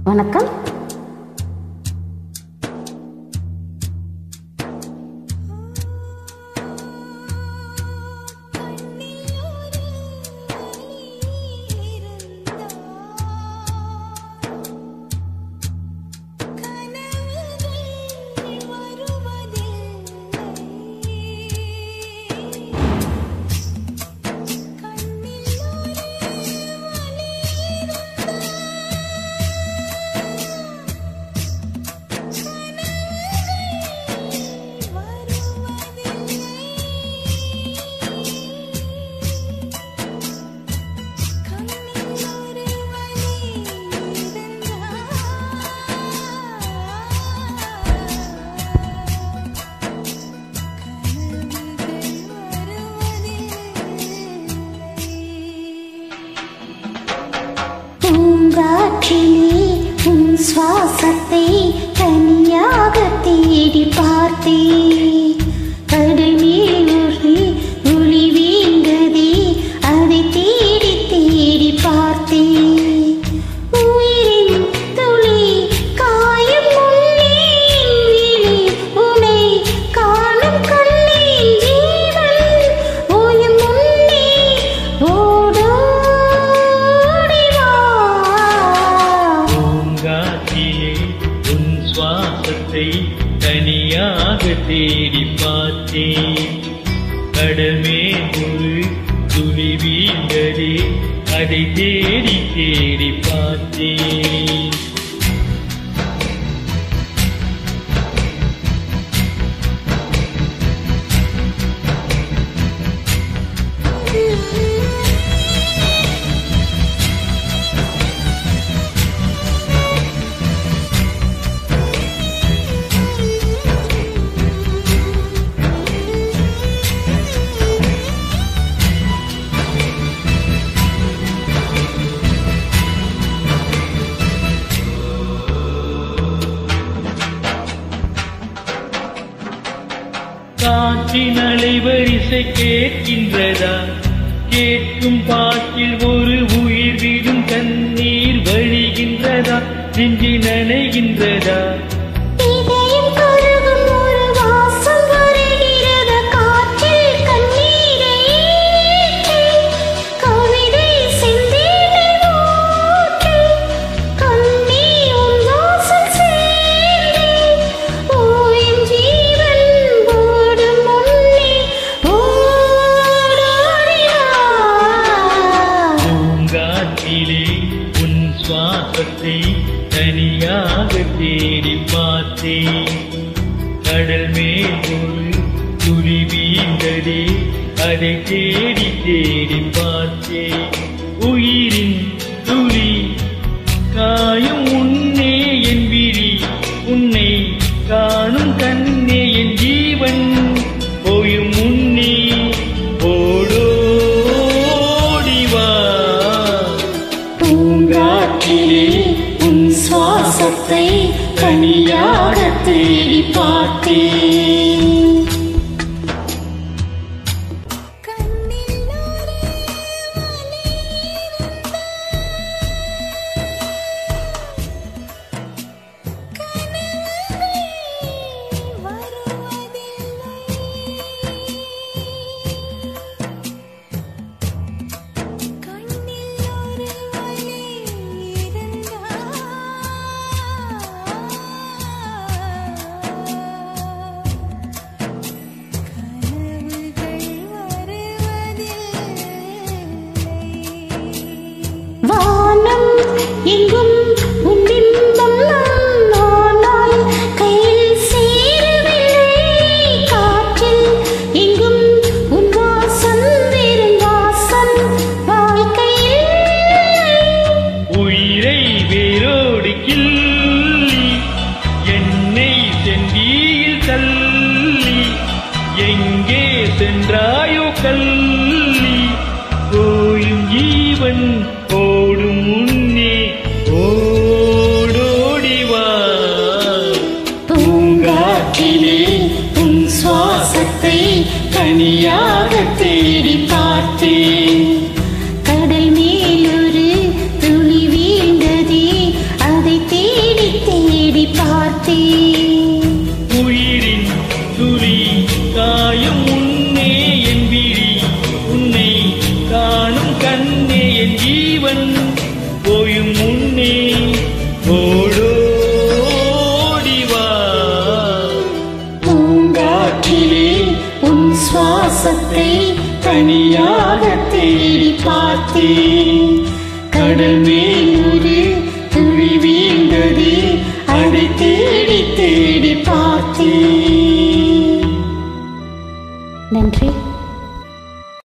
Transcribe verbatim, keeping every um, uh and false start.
வணக்கம். பூங்காற்றிலே உன் சுவாசத்தை தனியாக தேடி பார்த்தேன். கடல் மேல் ஒரு ஒளி வீழ்ந்ததே, அதை தேடி தேடி பார்த்தேன். உயிரின் துளி காயும் முன்னே விழி உன்னை காணும் கண்ணின் ஜீவன் ஓயும் முன்னே ஓடோ தனியாக தேடி பார்த்தேன். கடல் மேல் ஒரு துளி வீழ்ந்ததே, அதை தேடி தேடி பார்த்தேன். காற்றின் அலைவரிசை கேட்கின்றதா? கேட்கும் பாட்டில் ஒரு உயிர் விடும் கண்ணீர் வழிகின்றதா? நெஞ்சு நனைகின்றதா? தனியாக தேடி பார்த்தேன். கடல் மேல் ஒரு துளி வீழ்ந்ததே, அதை தேடி தேடி பார்த்தேன். உயிரின் துளி காயும் முன்னே என் விழி உன்னை காணும் கண்ணே என் ஜீவன் போயும் முன்னே ஓடோடிவா. பூங்காற்றிலே உன் சுவாசத்தை தனியாக தேடி பார்த்தேன். எங்கும் உன் பிம்பம் நானால் கையில் சேரவில்லை. காற்றில் எங்கும் உன் வாசம் வெறும் வாசம் வாழ்க்கையில். உயிரை வேரோடு கிள்ளி என்னை செந்தியில் தள்ளி எங்கே சென்றாயோ கள்ளி போயும் ஜீவன் ஓடும் முன்னே ஓடோடிவா. பூங்காற்றிலே உன் சுவாசத்தை தனியாக தேடி பார்த்தேன். கடல் மேல் ஒரு துளி வீழ்ந்ததே, அதை தேடி சுவாசத்தை தனியாக தேடி பார்த்தேன். கடல் மேல் ஒரு